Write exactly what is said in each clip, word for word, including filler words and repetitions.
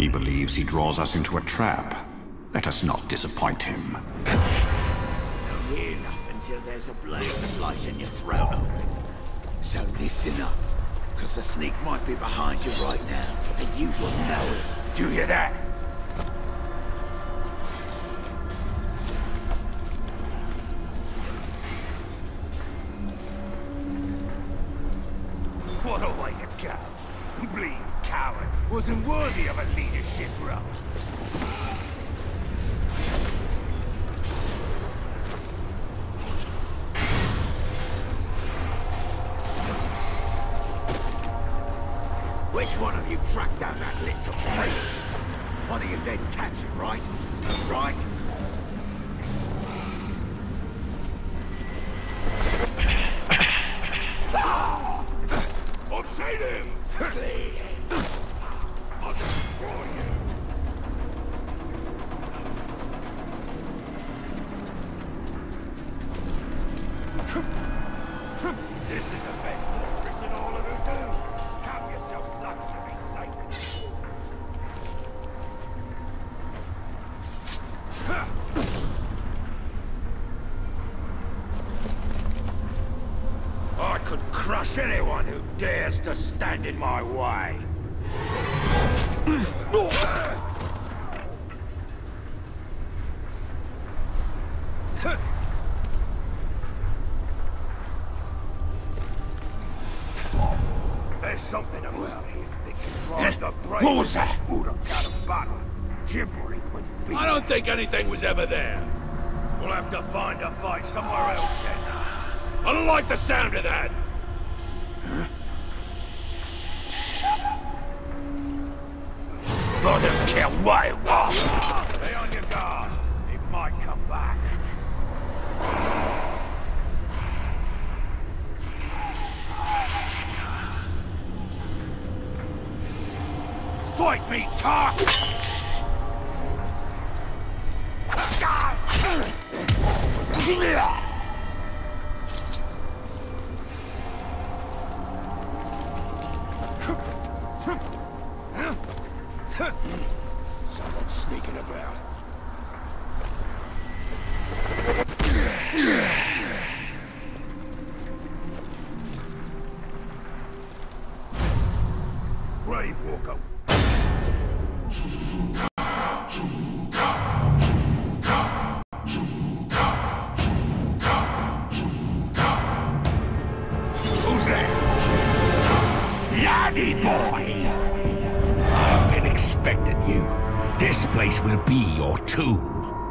He believes he draws us into a trap. Let us not disappoint him. You'll hear nothing till there's a blade slicing your throat open. So listen up, because the sneak might be behind you right now, and you won't know it. Do you hear that? What a way to go. Bleeding coward wasn't worthy of a leadership role. Which one of you tracked down that little freak? One of you didn't catch it, right? Right? I've seen him! I'll destroy you! This is the best fortress in all of Voodoo! Count yourselves lucky to be safe. I could crush anyone who dares to stand in my way. There's something about here that can drive the brain. What was that? Out of battle, gibbering with fear. I don't think anything was ever there. We'll have to find a fight somewhere else then. I don't like the sound of that. I don't care what it was. Be on your guard. It might come back. Fight me, talk! Someone's sneaking about. Grave Walker. Who's there? Laddie boy! I've been expecting you. This place will be your tomb.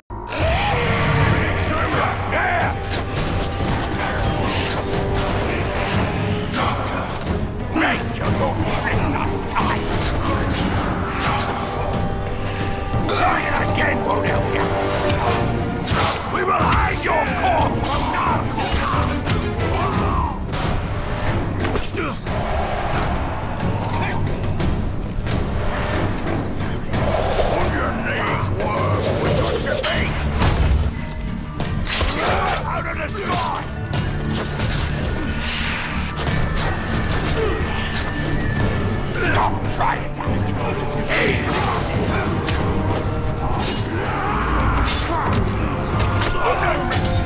Make your little tricks untied. Trying it again won't help you. We will hide your corpse from dark. On your knees, worm, we got to be. Out of the sky. Stop trying that. Easy. Okay.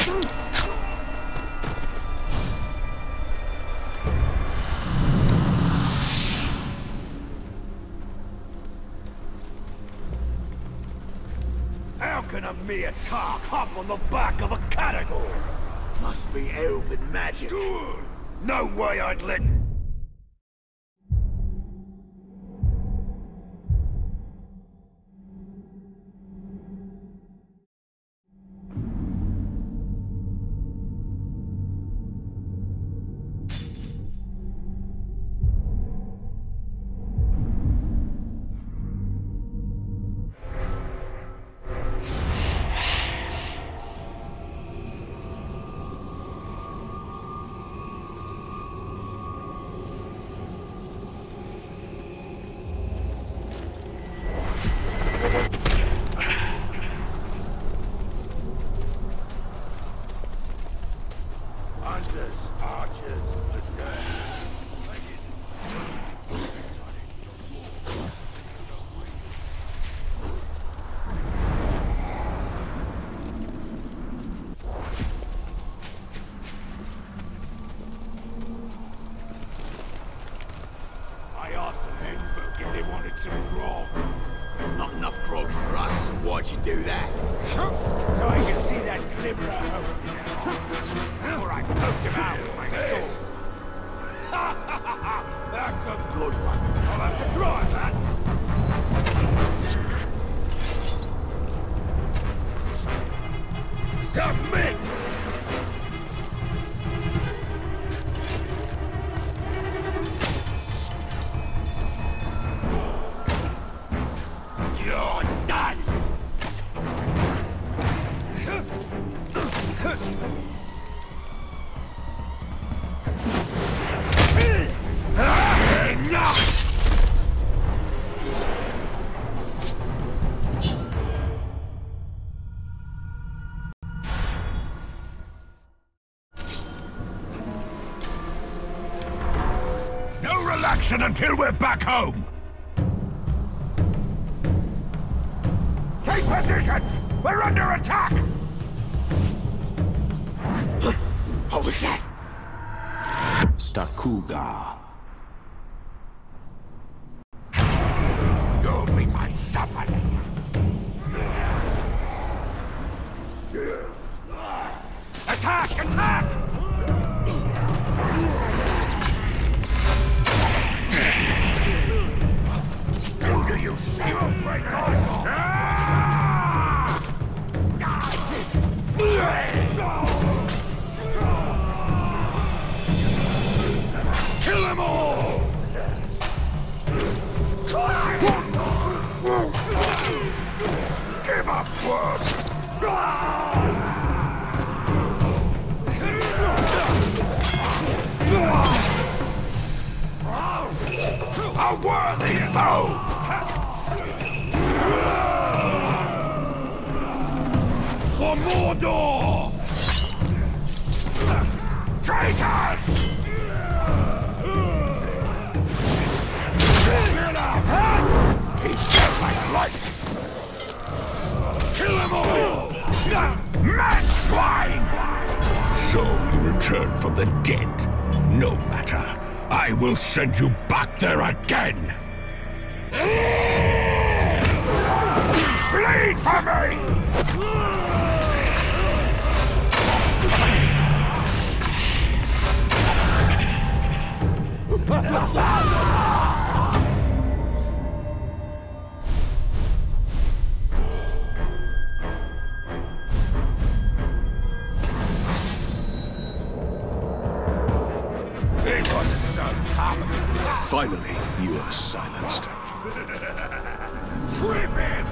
How can a mere tark hop on the back of a catador? Must be elven magic. Good. No way I'd let... Not enough grog for us, and why'd you do that? So I can see that glimmer of hope in their eyes. Before I poke him out with my sword. That's a good one. I'll have to try that. Submit! Until we're back home! Take position! We're under attack! What was that? Stakuga. You'll be my supper later. Attack! Attack! Who do you see will break all? Kill them all! Give up work! A worthy foe! For Mordor! Traitors! He's dead like lightning! Kill them all! Mad swine! So you return from the dead. No matter. I will send you back there again! Bleed for me! Finally, you are silenced. Trip him!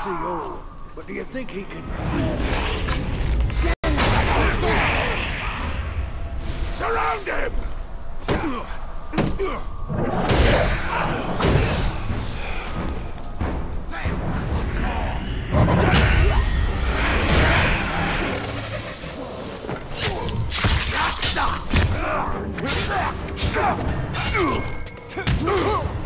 see all, but do you think he can... Surround him! Just us!